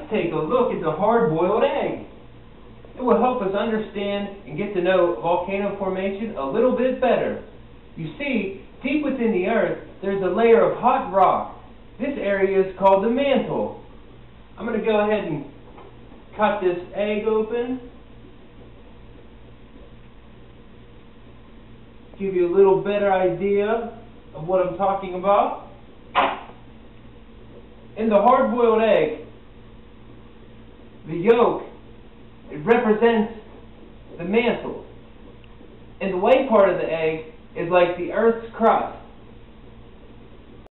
let's take a look at the hard-boiled egg. It will help us understand and get to know volcano formation a little bit better. You see, deep within the earth, there's a layer of hot rock. This area is called the mantle. I'm going to go ahead and cut this egg open. Give you a little better idea of what I'm talking about. In the hard-boiled egg, the yolk, it represents the mantle. And the white part of the egg is like the Earth's crust.